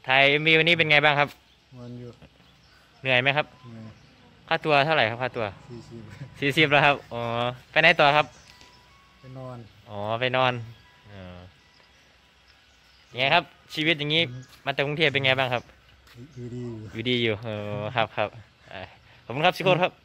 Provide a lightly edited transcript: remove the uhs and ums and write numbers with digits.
ถ่ายMVวันนี้เป็นไงบ้างครับมันอยู่เหนื่อยไหมครับค่าตัวเท่าไหร่ครับค่าตัว 40 40แล้วครับอ๋อไปไหนต่อครับไปนอนอ๋อไปนอนอ๋อยังไงครับชีวิตอย่างนี้มาจากกรุงเทพเป็นไงบ้างครับอยู่ดีอยู่ดีอยู่ครับครับขอบคุณครับซิโก้ครับ